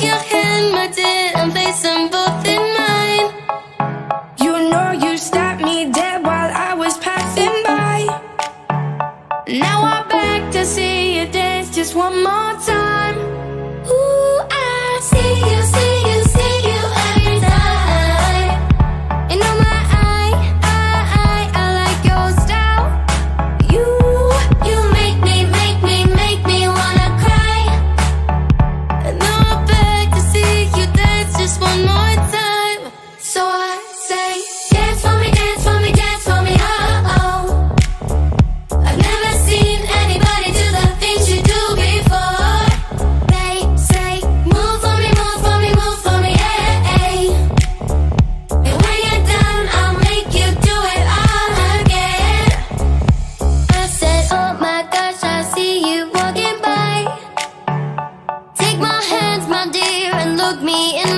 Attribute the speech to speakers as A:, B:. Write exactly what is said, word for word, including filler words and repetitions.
A: your hand, my dear, and place them both in mine.
B: You know you stopped me dead while I was passing by. Now I beg to see you dance just one more time.
A: Ooh, I see you, see you, see you every time. And oh my, I, I, I, I like your style. You, you make me, make me, make me wanna cry. And now I beg to see you dance just one more time. So I say, dance for me, dance for me, dance for me, oh, oh. I've never seen anybody do the things you do before. They say, move for me, move for me, move for me, hey, hey. And when you're done, I'll make you do it all again. I said, oh my gosh, I see you walking by. Take my hands, my dear, and look me in